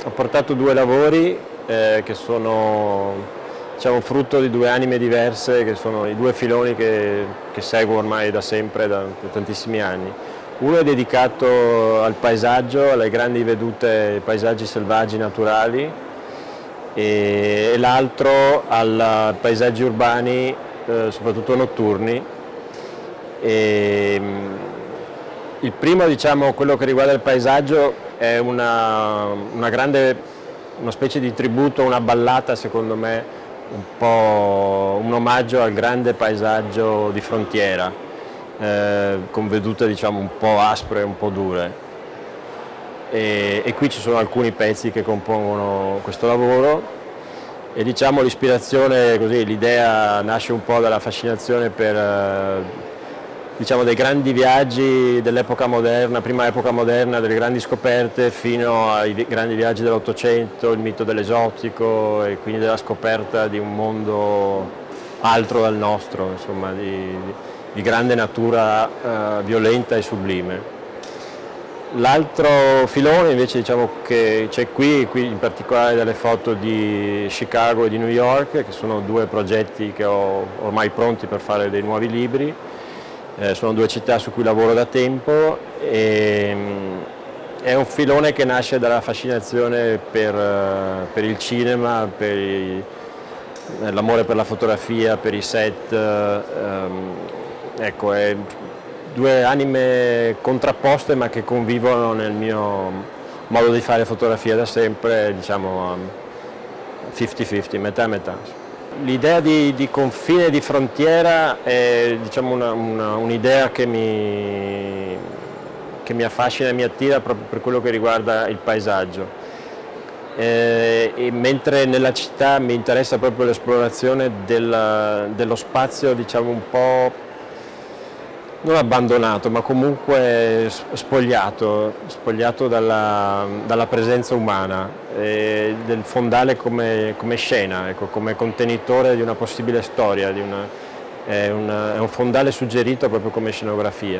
Ho portato due lavori che sono, diciamo, frutto di due anime diverse, che sono i due filoni che seguo ormai da sempre, da tantissimi anni. Uno è dedicato al paesaggio, alle grandi vedute, paesaggi selvaggi naturali, e l'altro ai paesaggi urbani, soprattutto notturni. E, il primo, diciamo, quello che riguarda il paesaggio, è una specie di tributo, una ballata, secondo me, un po' un omaggio al grande paesaggio di frontiera, con vedute, diciamo, un po' aspre, un po' dure. E qui ci sono alcuni pezzi che compongono questo lavoro, e, diciamo, l'ispirazione, così, l'idea nasce un po' dalla fascinazione per, diciamo, dei grandi viaggi dell'epoca moderna, prima epoca moderna, delle grandi scoperte, fino ai grandi viaggi dell'Ottocento, il mito dell'esotico e quindi della scoperta di un mondo altro dal nostro, insomma, di grande natura violenta e sublime. L'altro filone invece, diciamo, che c'è qui in particolare delle foto di Chicago e di New York, che sono due progetti che ho ormai pronti per fare dei nuovi libri. Sono due città su cui lavoro da tempo, e è un filone che nasce dalla fascinazione per il cinema, per l'amore per la fotografia, per i set. Ecco, è due anime contrapposte ma che convivono nel mio modo di fare fotografia da sempre, diciamo 50-50, metà e metà. L'idea di confine, di frontiera, è, diciamo, un'idea che mi affascina e mi attira proprio per quello che riguarda il paesaggio. E mentre nella città mi interessa proprio l'esplorazione dello spazio, diciamo, un po' non abbandonato, ma comunque spogliato dalla presenza umana, del fondale come scena, ecco, come contenitore di una possibile storia, è un fondale suggerito proprio come scenografia.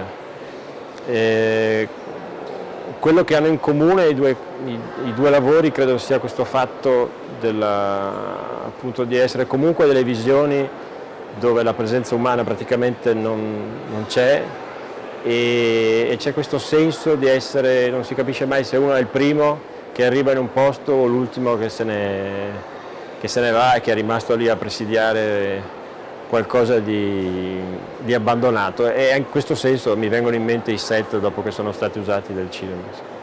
Quello che hanno in comune i due lavori credo sia questo fatto appunto, di essere comunque delle visioni dove la presenza umana praticamente non c'è, e c'è questo senso di essere, non si capisce mai se uno è il primo che arriva in un posto o l'ultimo che se ne va e che è rimasto lì a presidiare qualcosa di abbandonato, e in questo senso mi vengono in mente i set dopo che sono stati usati del cinema.